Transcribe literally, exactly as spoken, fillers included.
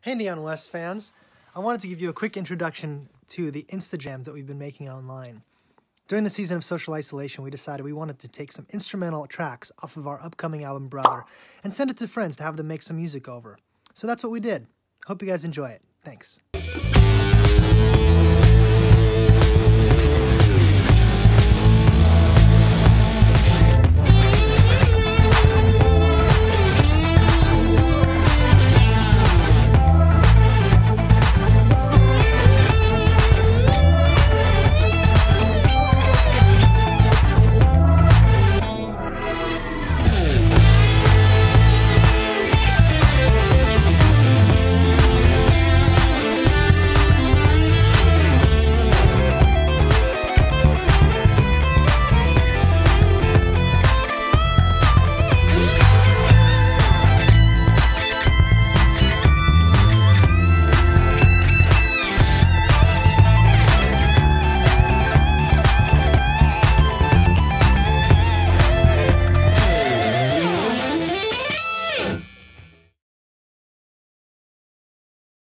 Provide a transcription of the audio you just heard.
Hey Neon West fans, I wanted to give you a quick introduction to the INSTAJAMS that we've been making online. During the season of social isolation, we decided we wanted to take some instrumental tracks off of our upcoming album Brother and send it to friends to have them make some music over. So that's what we did. Hope you guys enjoy it. Thanks.